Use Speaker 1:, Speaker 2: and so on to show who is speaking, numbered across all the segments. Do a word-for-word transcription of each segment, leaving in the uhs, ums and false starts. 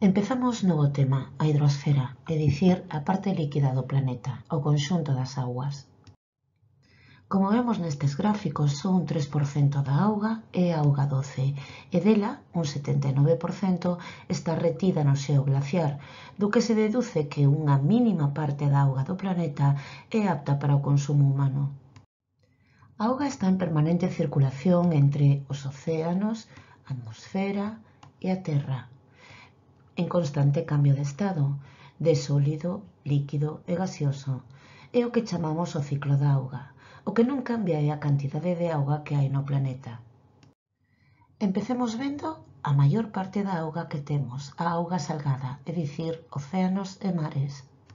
Speaker 1: Empezamos novo tema, a hidrosfera, é dicir, a parte líquida do planeta, o conxunto das augas. Como vemos nestes gráficos, só un tres por cento da auga é auga doce, e dela un setenta e nove por cento está retida no xeo glaciar, do que se deduce que unha mínima parte da auga do planeta é apta para o consumo humano. A auga está en permanente circulación entre os océanos, a atmosfera e a terra, en constante cambio de estado, de sólido, líquido e gaseoso. É o que chamamos o ciclo da auga. O que non cambia é a cantidade de auga que hai no planeta. Empecemos vendo a maior parte da auga que temos, a auga salgada, é dicir, océanos e mares.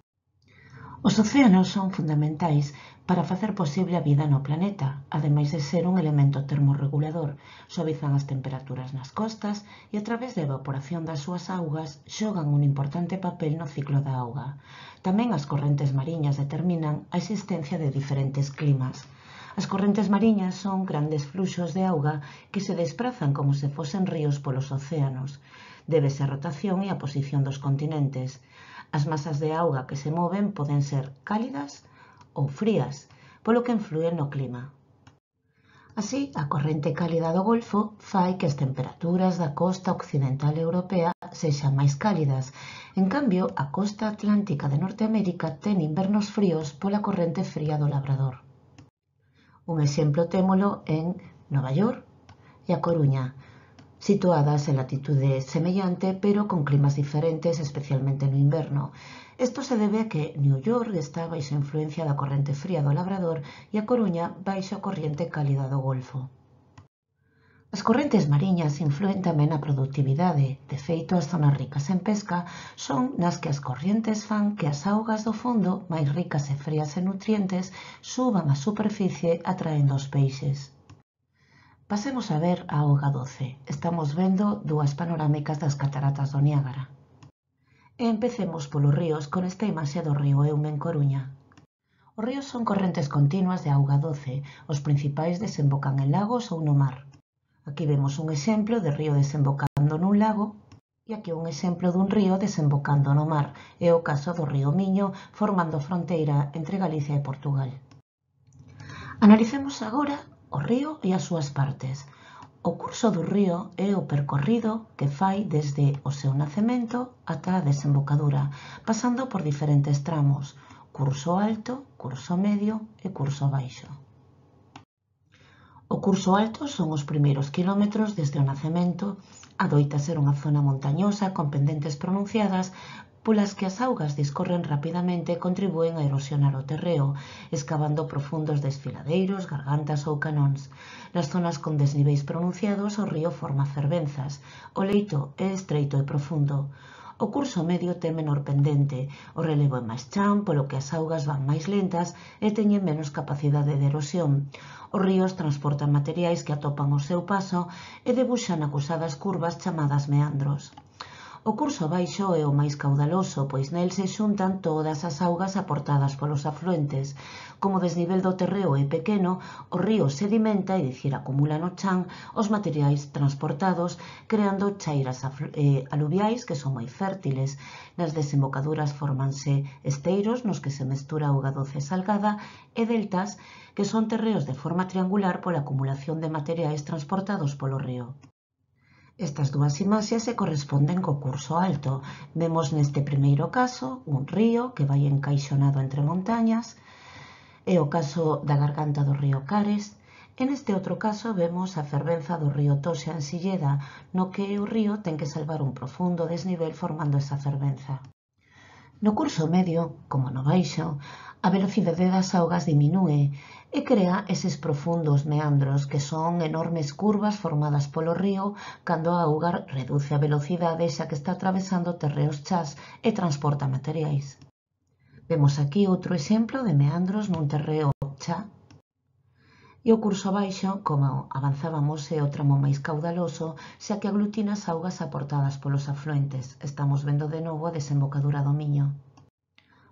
Speaker 1: Os océanos son fundamentais para facer posible a vida no planeta, ademais de ser un elemento termorregulador, suavizan as temperaturas nas costas e a través da evaporación das súas augas xogan un importante papel no ciclo da auga. Tamén as correntes mariñas determinan a existencia de diferentes climas. As correntes mariñas son grandes fluxos de auga que se desprazan como se fosen ríos polos océanos. Débese a rotación e a posición dos continentes. As masas de auga que se moven poden ser cálidas ou frías, polo que inflúen no clima. Así, a corrente cálida do Golfo fai que as temperaturas da costa occidental europea sexan máis cálidas. En cambio, a costa atlántica de Norteamérica ten invernos fríos pola corrente fría do Labrador. Un exemplo témolo en Nova York e a Coruña, situadas en latitude semellante pero con climas diferentes, especialmente no inverno. Isto se debe a que New York está baixo a influencia da corrente fría do Labrador e a Coruña baixo a corrente cálida do Golfo. As correntes mariñas influen tamén na produtividade. De feito, as zonas ricas en pesca son nas que as correntes fan que as augas do fondo, máis ricas e frías en nutrientes, suban á superficie atraendo os peixes. Pasemos a ver a auga doce. Estamos vendo dúas panorámicas das cataratas do Niágara. E empecemos polos ríos con esta imaxe do río Eume en Coruña. Os ríos son correntes continuas de auga doce. Os principais desembocan en lagos ou no mar. Aquí vemos un exemplo de río desembocando nun lago e aquí un exemplo dun río desembocando no mar. É o caso do río Miño, formando fronteira entre Galicia e Portugal. Analicemos agora o río e as súas partes. O curso do río é o percorrido que fai desde o seu nacemento ata a desembocadura, pasando por diferentes tramos: curso alto, curso medio e curso baixo. O curso alto son os primeiros quilómetros desde o nacemento. Adoita ser unha zona montañosa con pendentes pronunciadas polas que as augas discorren rapidamente e contribúen a erosionar o terreo, escavando profundos desfiladeiros, gargantas ou canóns. Nas zonas con desniveis pronunciados, o río forma fervenzas. O leito é estreito e profundo. O curso medio ten menor pendente, o relevo é máis chan, polo que as augas van máis lentas e teñen menos capacidade de erosión. Os ríos transportan materiais que atopan o seu paso e debuxan acusadas curvas chamadas meandros. O curso baixo é o máis caudaloso, pois nel se xuntan todas as augas aportadas polos afluentes. Como o desnivel do terreo é pequeno, o río sedimenta, é dicir, acumula no chan os materiais transportados, creando chairas aluviais que son moi fértiles. Nas desembocaduras fórmanse esteiros nos que se mestura auga doce salgada e deltas, que son terreos de forma triangular pola acumulación de materiais transportados polo río. Estas dúas imaxes se corresponden co curso alto. Vemos neste primeiro caso un río que vai encaixonado entre montañas, é o caso da garganta do río Cares, e neste outro caso vemos a fervenza do río Toxa en Silleda, no que o río ten que salvar un profundo desnivel formando esa fervenza. No curso medio, como no baixo, a velocidade das augas diminúe e crea eses profundos meandros que son enormes curvas formadas polo río cando a auga reduce a velocidade xa que está atravesando terreos chás e transporta materiais. Vemos aquí outro exemplo de meandros nun terreo chá. E o curso baixo, como avanzábamos, é o tramo máis caudaloso, xa que aglutina as augas aportadas polos afluentes. Estamos vendo de novo a desembocadura do Miño.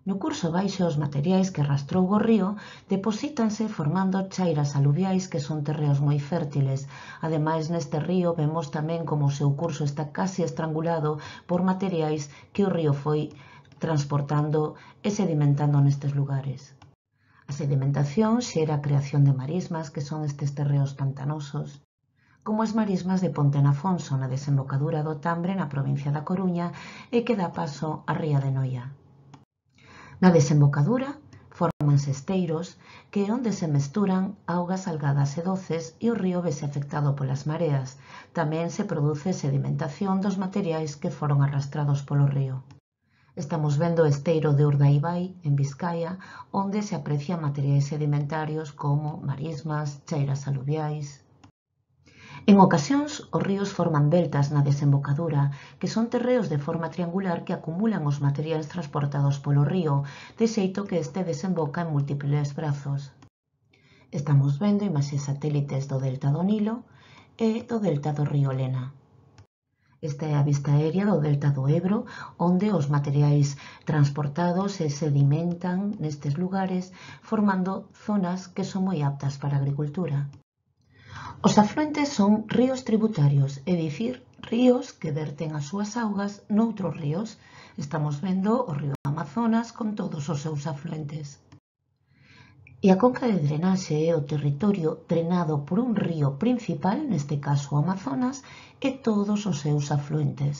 Speaker 1: No curso baixo os materiais que arrastrou o río deposítanse formando chairas aluviais que son terreos moi fértiles. Ademais, neste río vemos tamén como o seu curso está casi estrangulado por materiais que o río foi transportando e sedimentando nestes lugares. A sedimentación xera a creación de marismas, que son estes terreos pantanosos, como as marismas de Ponte na Afonso, na desembocadura do Tambre, na provincia da Coruña, e que dá paso á ría de Noia. Na desembocadura fórmanse esteiros que é onde se mesturan augas salgadas e doces e o río vese afectado polas mareas. Tamén se produce sedimentación dos materiais que foron arrastrados polo río. Estamos vendo o esteiro de Urdaibai, en Vizcaya, onde se aprecian materiais sedimentarios como marismas, chairas aluviais. En ocasións, os ríos forman deltas na desembocadura, que son terreos de forma triangular que acumulan os materiais transportados polo río, de xeito que este desemboca en múltiples brazos. Estamos vendo imaxes satélites do delta do Nilo e do delta do río Lena. Esta é a vista aérea do delta do Ebro, onde os materiais transportados se sedimentan nestes lugares, formando zonas que son moi aptas para a agricultura. Os afluentes son ríos tributarios, é dicir, ríos que verten as súas augas noutros ríos. Estamos vendo o río Amazonas con todos os seus afluentes. E a conca de drenaxe é o territorio drenado por un río principal, neste caso o Amazonas, e todos os seus afluentes.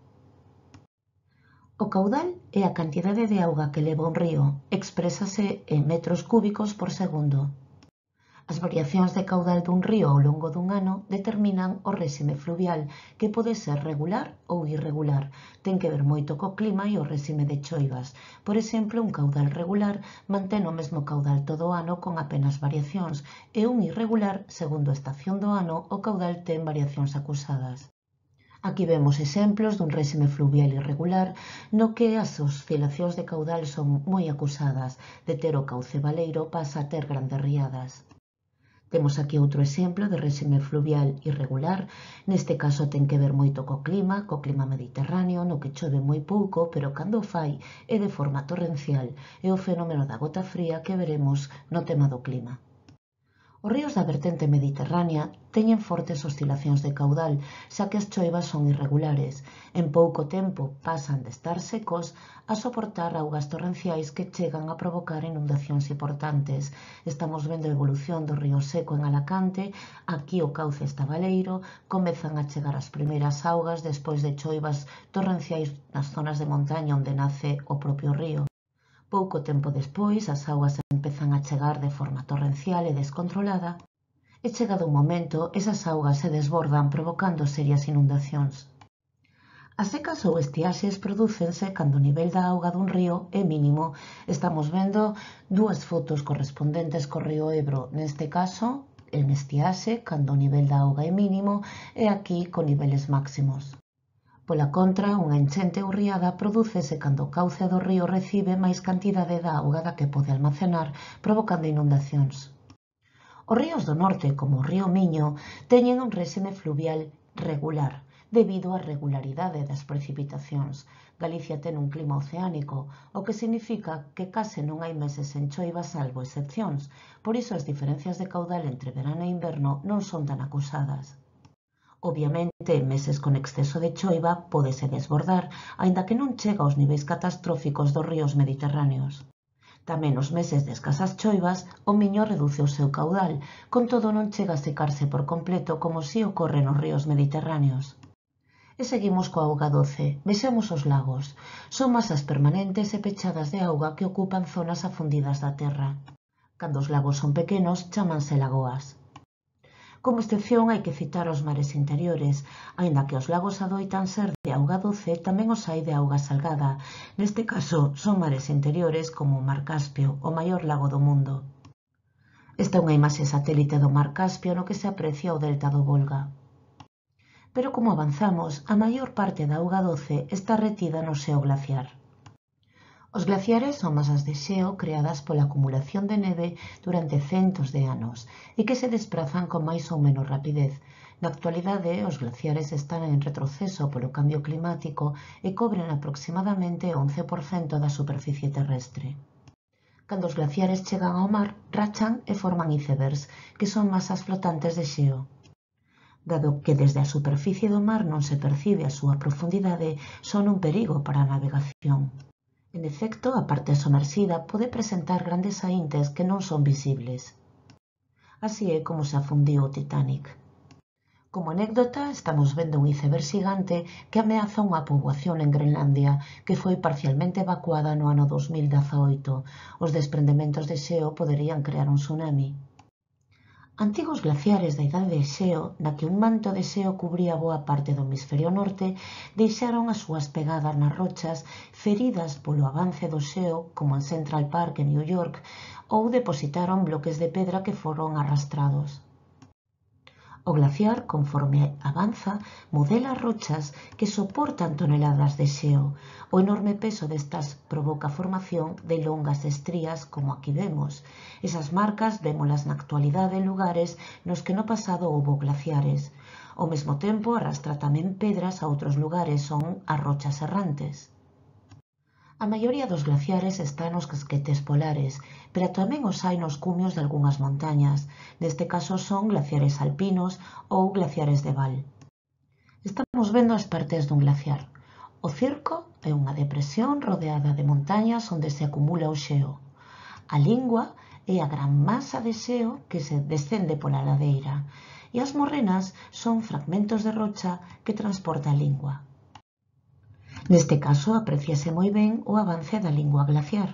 Speaker 1: O caudal é a cantidade de auga que leva un río, exprésase en metros cúbicos por segundo. As variacións de caudal dun río ao longo dun ano determinan o réxime fluvial, que pode ser regular ou irregular. Ten que ver moito co clima e o réxime de choivas. Por exemplo, un caudal regular mantén o mesmo caudal todo o ano con apenas variacións, e un irregular, segundo a estación do ano, o caudal ten variacións acusadas. Aquí vemos exemplos dun réxime fluvial irregular no que as oscilacións de caudal son moi acusadas. De ter o cauce baleiro pasa a ter grandes riadas. Temos aquí outro exemplo de réxime fluvial irregular. Neste caso ten que ver moito co clima, co clima mediterráneo, no que chove moi pouco, pero cando o fai é de forma torrencial. É o fenómeno da gota fría que veremos no tema do clima. Os ríos da vertente mediterránea teñen fortes oscilacións de caudal, xa que as choivas son irregulares. En pouco tempo pasan de estar secos a soportar augas torrenciais que chegan a provocar inundacións importantes. Estamos vendo a evolución do río Seco en Alacante. Aquí o cauce está baleiro, comezan a chegar as primeiras augas despois de choivas torrenciais nas zonas de montaña onde nace o propio río. Pouco tempo despois, as augas empezan a chegar de forma torrencial e descontrolada, e chegado un momento, esas augas se desbordan provocando serias inundacións. As secas ou estiaxes prodúcense cando o nivel da auga dun río é mínimo. Estamos vendo dúas fotos correspondentes co río Ebro, neste caso, en estiaxe, cando o nivel da auga é mínimo, e aquí con niveles máximos. Pola contra, unha enchente ou riada prodúcese cando o cauce do río recibe máis cantidade da auga da que pode almacenar, provocando inundacións. Os ríos do norte, como o río Miño, teñen un réxime fluvial regular, debido á regularidade das precipitacións. Galicia ten un clima oceánico, o que significa que case non hai meses sen choiva salvo excepcións, por iso as diferencias de caudal entre verán e inverno non son tan acusadas. Obviamente, en meses con exceso de choiva pódese desbordar, aínda que non chega aos niveis catastróficos dos ríos mediterráneos. Tamén nos meses de escasas choivas, o Miño reduce o seu caudal, con todo non chega a secarse por completo como si ocorre nos ríos mediterráneos. E seguimos coa auga doce. Vexamos os lagos. Son masas permanentes e pechadas de auga que ocupan zonas afundidas da terra. Cando os lagos son pequenos, chámanse lagoas. Como excepción hai que citar os mares interiores. Aínda que os lagos adoitan ser de auga doce, tamén os hai de auga salgada. Neste caso, son mares interiores como o Mar Caspio, o maior lago do mundo. Esta é unha imaxe satélite do Mar Caspio no que se aprecia o delta do Volga. Pero como avanzamos, a maior parte da auga doce está retida no xeo glaciar. Os glaciares son masas de xeo creadas pola acumulación de neve durante centos de anos e que se desprazan con máis ou menos rapidez. Na actualidade, os glaciares están en retroceso polo cambio climático e cobren aproximadamente o once por cento da superficie terrestre. Cando os glaciares chegan ao mar, rachan e forman icebergs, que son masas flotantes de xeo. Dado que desde a superficie do mar non se percibe a súa profundidade, son un perigo para a navegación. En efecto, a parte somersida pode presentar grandes saíntes que non son visibles. Así é como se afundiu o Titanic. Como anécdota, estamos vendo un iceberg xigante que ameaza unha poboación en Groenlandia que foi parcialmente evacuada no ano dos mil dezaoito. Os desprendementos de xeo poderían crear un tsunami. Antigos glaciares da idade de xeo, na que un manto de xeo cubría boa parte do hemisferio norte, deixaron as súas pegadas nas rochas, feridas polo avance do xeo, como en Central Park en New York, ou depositaron bloques de pedra que foron arrastrados. O glaciar, conforme avanza, modela rochas que soportan toneladas de xeo. O enorme peso destas provoca a formación de longas estrías, como aquí vemos. Esas marcas vémolas na actualidade en lugares nos que no pasado houbo glaciares. Ao mesmo tempo, arrastra tamén pedras a outros lugares, son as rochas errantes. A maioría dos glaciares está nos casquetes polares, pero tamén os hai nos cumios de algunhas montañas. Neste caso son glaciares alpinos ou glaciares de val. Estamos vendo as partes dun glaciar. O circo é unha depresión rodeada de montañas onde se acumula o xeo. A lingua é a gran masa de xeo que se descende pola ladeira. E as morrenas son fragmentos de rocha que transporta a lingua. Neste caso, apréciase moi ben o avance da lingua glaciar.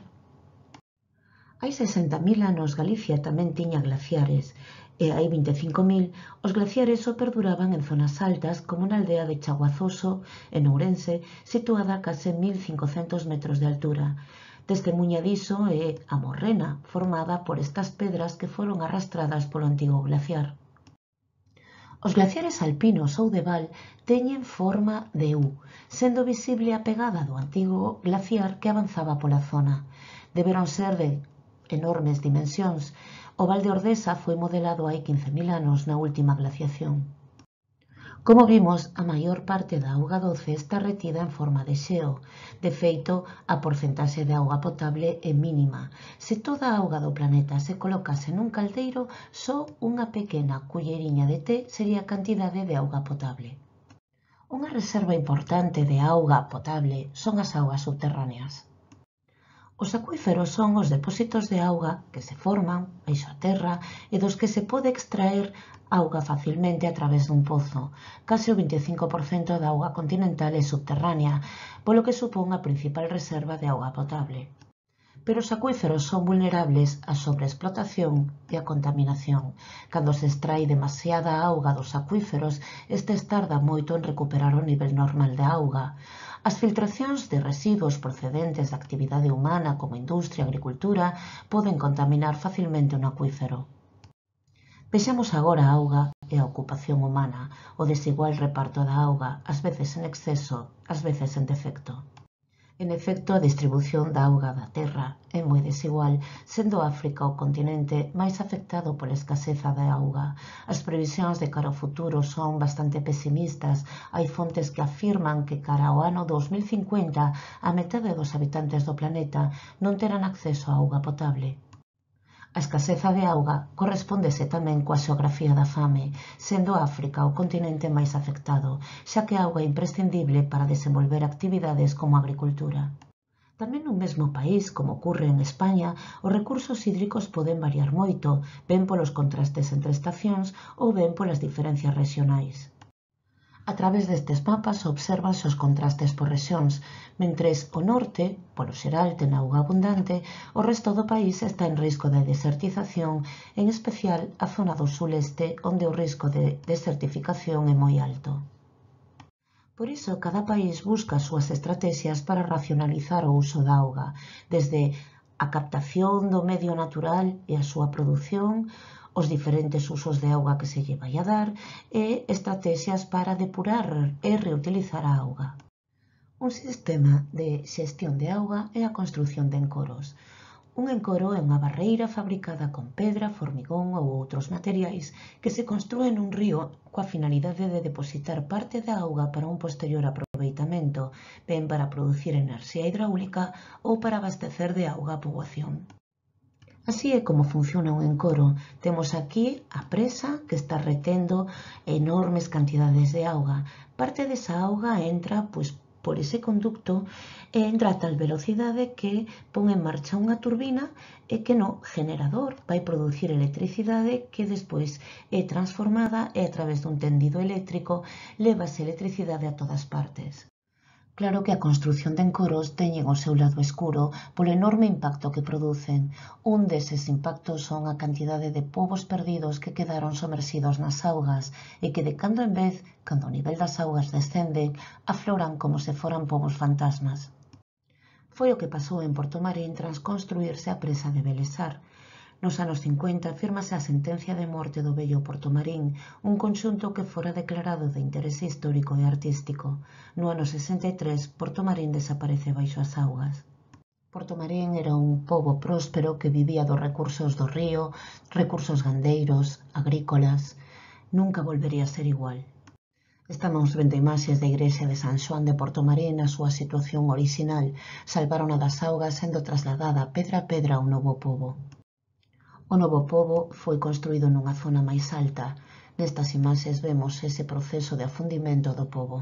Speaker 1: Hai sesenta mil anos Galicia tamén tiña glaciares, e hai vinte e cinco mil os glaciares só perduraban en zonas altas, como na aldea de Chaguazoso, en Ourense, situada a case mil cincocentos metros de altura. Testemunha diso é a morrena, formada por estas pedras que foron arrastradas polo antigo glaciar. Os glaciares alpinos ou de val teñen forma de U, sendo visible a pegada do antigo glaciar que avanzaba pola zona. Deberon ser de enormes dimensións. O val de Ordesa foi modelado hai quince mil anos na última glaciación. Como vimos, a maior parte da auga doce está retida en forma de xeo. De feito, a porcentaxe de auga potable é mínima. Se toda a auga do planeta se colocase nun caldeiro, só unha pequena culleriña de té sería a cantidade de auga potable. Unha reserva importante de auga potable son as augas subterráneas. Os acuíferos son os depósitos de auga que se forman baixo a terra e dos que se pode extraer auga facilmente a través dun pozo. Case o vinte e cinco por cento da auga continental é subterránea, polo que supón a principal reserva de auga potable. Pero os acuíferos son vulnerables á sobreexplotación e á contaminación. Cando se extrai demasiada auga dos acuíferos, estes tardan moito en recuperar o nivel normal de auga. As filtracións de residuos procedentes da actividade humana como industria e agricultura poden contaminar facilmente un acuífero. Vexamos agora a auga e a ocupación humana, o desigual reparto da auga, ás veces en exceso, ás veces en defecto. En efecto, a distribución da auga da Terra é moi desigual, sendo África o continente máis afectado pola escaseza de auga. As previsións de cara ao futuro son bastante pesimistas. Hai fontes que afirman que cara ao ano dos mil cincuenta a metade dos habitantes do planeta non terán acceso a auga potable. A escaseza de auga correspóndese tamén coa xeografía da fame, sendo África o continente máis afectado, xa que a auga é imprescindible para desenvolver actividades como a agricultura. Tamén nun mesmo país, como ocorre en España, os recursos hídricos poden variar moito, ben polos contrastes entre estacións ou ben polas diferencias rexionais. A través destes mapas observanse os contrastes por rexións, mentres o norte, polo xeral, ten auga abundante, o resto do país está en risco de desertización, en especial a zona do suleste, onde o risco de desertificación é moi alto. Por iso, cada país busca as súas estrategias para racionalizar o uso da auga, desde a captación do medio natural e a súa produción, os diferentes usos de auga que se lle vai a dar e estrategias para depurar e reutilizar a auga. Un sistema de xestión de auga é a construción de encoros. Un encoro é unha barreira fabricada con pedra, formigón ou outros materiais que se construe nun río coa finalidade de depositar parte da auga para un posterior aproveitamento, ben para producir enerxía hidráulica ou para abastecer de auga a poboación. Así é como funciona un encoro. Temos aquí a presa que está retendo enormes cantidades de auga. Parte desa auga entra, pois, por ese conducto e entra a tal velocidade que pon en marcha unha turbina e que no generador vai producir electricidade que despois é transformada e a través dun tendido eléctrico levase electricidade a todas partes. Claro que a construción de encoros teñen o seu lado escuro polo enorme impacto que producen. Un deses impactos son a cantidade de povos perdidos que quedaron somerxidos nas augas e que de cando en vez, cando o nivel das augas descenden, afloran como se foran povos fantasmas. Foi o que pasou en Portomarín tras construírse a presa de Belesar. Nos anos cincuenta fírmase a sentencia de morte do vello Portomarín, un conxunto que fora declarado de interese histórico e artístico. No ano sesenta e tres, Portomarín desaparece baixo as augas. Portomarín era un pobo próspero que vivía dos recursos do río, recursos gandeiros, agrícolas. Nunca volvería a ser igual. Estamos vendo imaxes da igrexa de San Xoán de Portomarín na súa situación orixinal. Salvaron das augas sendo trasladada pedra a pedra ao novo pobo. O novo pobo foi construído nunha zona máis alta. Nestas imaxes vemos ese proceso de afundimento do pobo.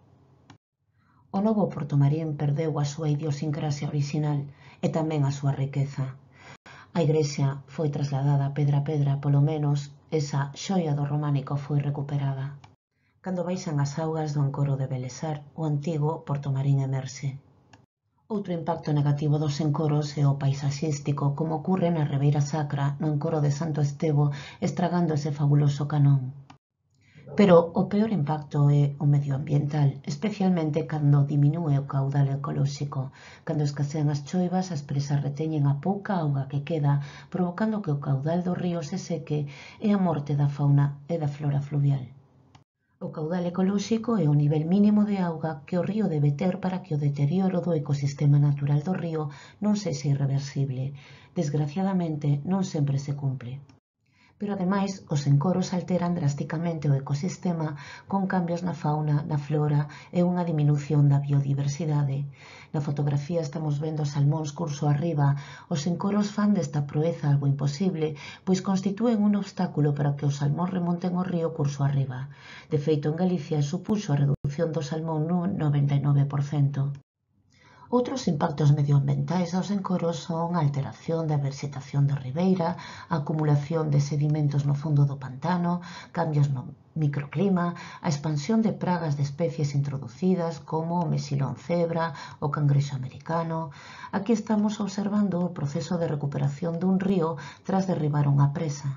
Speaker 1: O novo Portomarín perdeu a súa idiosincrasia orixinal e tamén a súa riqueza. A igrexa foi trasladada pedra a pedra, polo menos esa xoia do románico foi recuperada. Cando baixan as augas do encoro de Belesar, o antigo Portomarín emerxe. Outro impacto negativo dos encoros é o paisaxístico, como ocorre na Ribeira Sacra, no encoro de Santo Estevo, estragando ese fabuloso canón. Pero o peor impacto é o medioambiental, especialmente cando diminúe o caudal ecolóxico. Cando escasean as choivas, as presas reteñen a pouca auga que queda, provocando que o caudal do río se seque e a morte da fauna e da flora fluvial. O caudal ecolóxico é o nivel mínimo de auga que o río debe ter para que o deterioro do ecosistema natural do río non sexa irreversible. Desgraciadamente, non sempre se cumpre. Pero, ademais, os encoros alteran drásticamente o ecosistema con cambios na fauna, na flora e unha diminución da biodiversidade. Na fotografía estamos vendo salmóns curso arriba. Os encoros fan desta proeza algo imposible, pois constitúen un obstáculo para que os salmóns remonten o río curso arriba. De feito, en Galicia supuxo a reducción do salmón nun noventa e nove por cento. Outros impactos medioambientais dos encoros son a alteración da vegetación da ribeira, a acumulación de sedimentos no fondo do pantano, cambios no microclima, a expansión de pragas de especies introducidas como o mexilón cebra, o cangrexo americano. Aquí estamos observando o proceso de recuperación dun río tras derribar unha presa.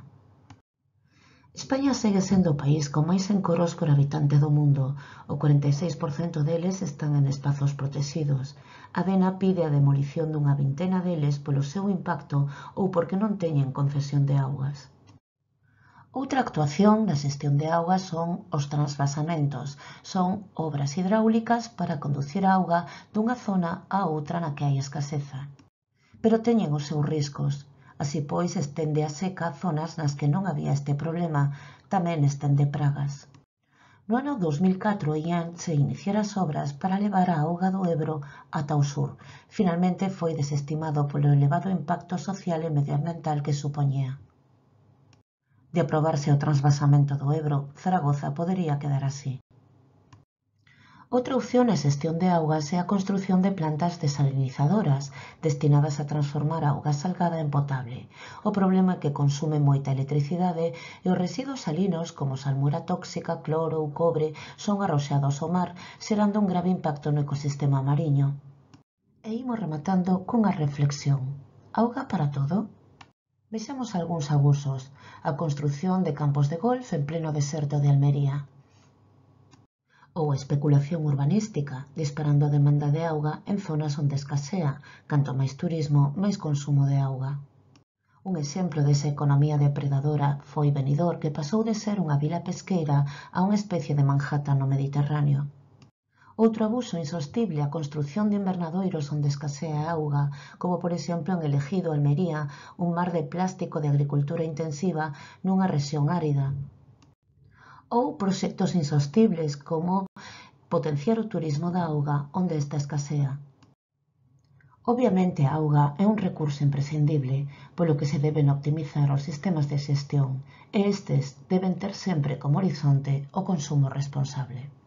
Speaker 1: España segue sendo o país con máis encoros por habitante do mundo. O cuarenta e seis por cento deles están en espazos protegidos. A DENA pide a demolición dunha vintena deles polo seu impacto ou porque non teñen concesión de augas. Outra actuación na xestión de augas son os transvasamentos. Son obras hidráulicas para conducir a auga dunha zona a outra na que hai escaseza. Pero teñen os seus riscos. Así pois, estende a seca zonas nas que non había este problema, tamén estende pragas. No ano dos mil catro ian se iniciar as obras para levar a auga do Ebro ata o sur. Finalmente foi desestimado polo elevado impacto social e medioambiental que supoñía. De aprobarse o transvasamento do Ebro, Zaragoza podería quedar así. Outra opción na xestión de augas é a construción de plantas desalinizadoras destinadas a transformar a auga salgada en potable. O problema é que consume moita electricidade e os residuos salinos como salmuera tóxica, cloro ou cobre son arroxados ao mar, xerando un grave impacto no ecosistema mariño. E imos rematando cunha reflexión. Auga para todo? Vexamos algúns abusos. A construción de campos de golf en pleno deserto de Almería. Ou a especulación urbanística, disparando a demanda de auga en zonas onde escasea. Canto máis turismo, máis consumo de auga. Un exemplo desa economía depredadora foi Benidorm, que pasou de ser unha vila pesqueira a unha especie de Manhattan no Mediterráneo. Outro abuso insostible a construción de invernadoiros onde escasea a auga, como por exemplo en Ejido, Almería, un mar de plástico de agricultura intensiva nunha rexión árida. Ou proxectos insostibles como potenciar o turismo da auga onde esta escasea. Obviamente a auga é un recurso imprescindible, polo que se deben optimizar os sistemas de xestión, e estes deben ter sempre como horizonte o consumo responsable.